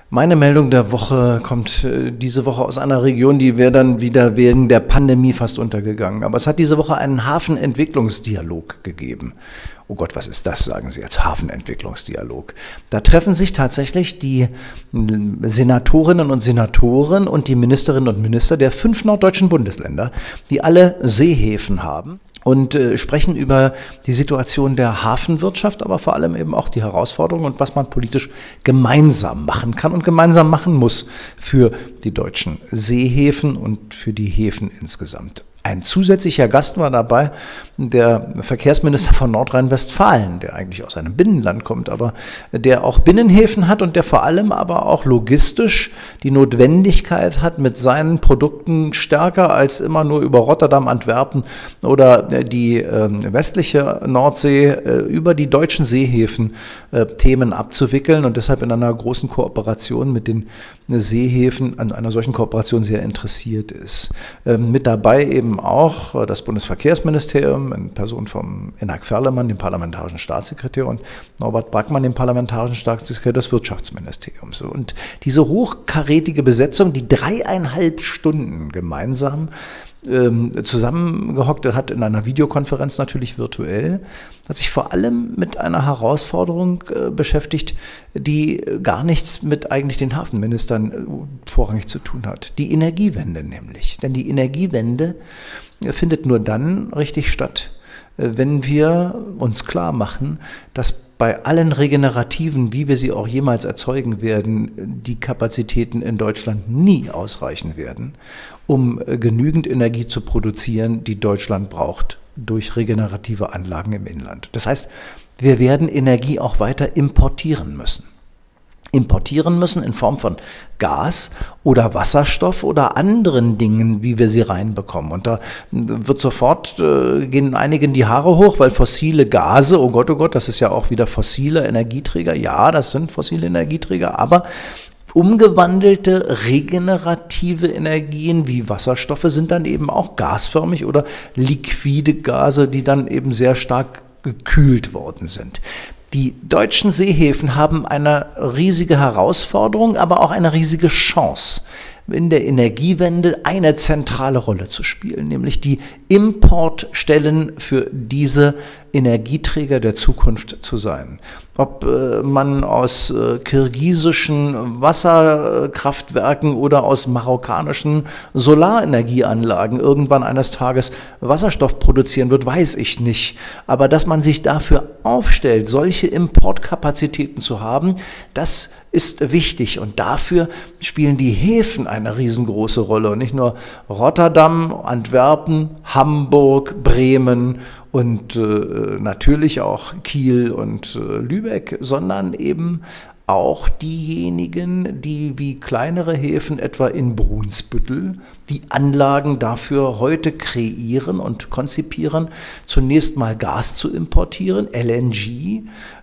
Meine Meldung der Woche kommt diese Woche aus einer Region, die wäre dann wieder wegen der Pandemie fast untergegangen. Aber es hat diese Woche einen Hafenentwicklungsdialog gegeben. Oh Gott, was ist das, sagen Sie jetzt, Hafenentwicklungsdialog. Da treffen sich tatsächlich die Senatorinnen und Senatoren und die Ministerinnen und Minister der 5 norddeutschen Bundesländer, die alle Seehäfen haben. Und sprechen über die Situation der Hafenwirtschaft, aber vor allem eben auch die Herausforderungen und was man politisch gemeinsam machen kann und gemeinsam machen muss für die deutschen Seehäfen und für die Häfen insgesamt. Ein zusätzlicher Gast war dabei, der Verkehrsminister von Nordrhein-Westfalen, der eigentlich aus einem Binnenland kommt, aber der auch Binnenhäfen hat und der vor allem aber auch logistisch die Notwendigkeit hat, mit seinen Produkten stärker als immer nur über Rotterdam, Antwerpen oder die westliche Nordsee über die deutschen Seehäfen Themen abzuwickeln und deshalb in einer großen Kooperation mit den Seehäfen an einer solchen Kooperation sehr interessiert ist. Mit dabei eben auch das Bundesverkehrsministerium in Person von Enak Ferlemann, dem parlamentarischen Staatssekretär, und Norbert Brackmann, dem parlamentarischen Staatssekretär des Wirtschaftsministeriums. Und diese hochkarätige Besetzung, die 3,5 Stunden gemeinsam zusammengehockt hat in einer Videokonferenz, natürlich virtuell, hat sich vor allem mit einer Herausforderung beschäftigt, die gar nichts mit eigentlich den Hafenministern vorrangig zu tun hat. Die Energiewende nämlich. Denn die Energiewende findet nur dann richtig statt, wenn wir uns klar machen, dass bei allen Regenerativen, wie wir sie auch jemals erzeugen werden, die Kapazitäten in Deutschland nie ausreichen werden, um genügend Energie zu produzieren, die Deutschland braucht, durch regenerative Anlagen im Inland. Das heißt, wir werden Energie auch weiter importieren müssen. Importieren müssen in Form von Gas oder Wasserstoff oder anderen Dingen, wie wir sie reinbekommen. Und da wird sofort, gehen einigen die Haare hoch, weil fossile Gase, oh Gott, das ist ja auch wieder fossile Energieträger. Ja, das sind fossile Energieträger, aber umgewandelte regenerative Energien wie Wasserstoffe sind dann eben auch gasförmig oder liquide Gase, die dann eben sehr stark gekühlt worden sind. Die deutschen Seehäfen haben eine riesige Herausforderung, aber auch eine riesige Chance, in der Energiewende eine zentrale Rolle zu spielen, nämlich die Importstellen für diese Energieträger der Zukunft zu sein. Ob man aus kirgisischen Wasserkraftwerken oder aus marokkanischen Solarenergieanlagen irgendwann eines Tages Wasserstoff produzieren wird, weiß ich nicht. Aber dass man sich dafür aufstellt, solche Importkapazitäten zu haben, das ist wichtig. Und dafür spielen die Häfen eine riesengroße Rolle. Und nicht nur Rotterdam, Antwerpen, Hamburg, Bremen und natürlich auch Kiel und Lübeck, sondern eben auch diejenigen, die wie kleinere Häfen, etwa in Brunsbüttel, die Anlagen dafür heute kreieren und konzipieren, zunächst mal Gas zu importieren, LNG,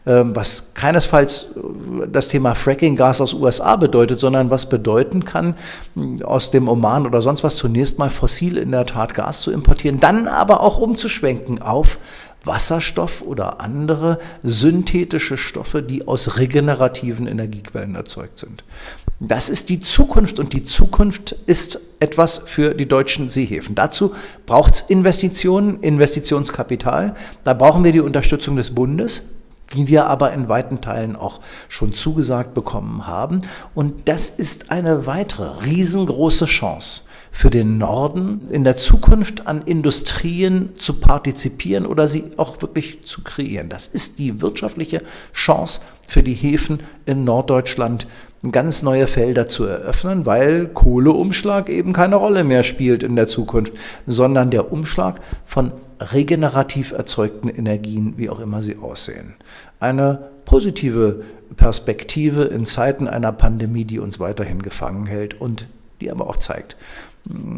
was keinesfalls das Thema Fracking-Gas aus USA bedeutet, sondern was bedeuten kann, aus dem Oman oder sonst was zunächst mal fossil in der Tat Gas zu importieren, dann aber auch umzuschwenken auf Wasserstoff oder andere synthetische Stoffe, die aus regenerativen Energiequellen erzeugt sind. Das ist die Zukunft und die Zukunft ist etwas für die deutschen Seehäfen. Dazu braucht es Investitionen, Investitionskapital. Da brauchen wir die Unterstützung des Bundes, die wir aber in weiten Teilen auch schon zugesagt bekommen haben. Und das ist eine weitere riesengroße Chance für den Norden, in der Zukunft an Industrien zu partizipieren oder sie auch wirklich zu kreieren. Das ist die wirtschaftliche Chance für die Häfen in Norddeutschland, ganz neue Felder zu eröffnen, weil Kohleumschlag eben keine Rolle mehr spielt in der Zukunft, sondern der Umschlag von regenerativ erzeugten Energien, wie auch immer sie aussehen. Eine positive Perspektive in Zeiten einer Pandemie, die uns weiterhin gefangen hält und die aber auch zeigt,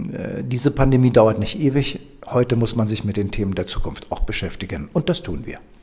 diese Pandemie dauert nicht ewig. Heute muss man sich mit den Themen der Zukunft auch beschäftigen und das tun wir.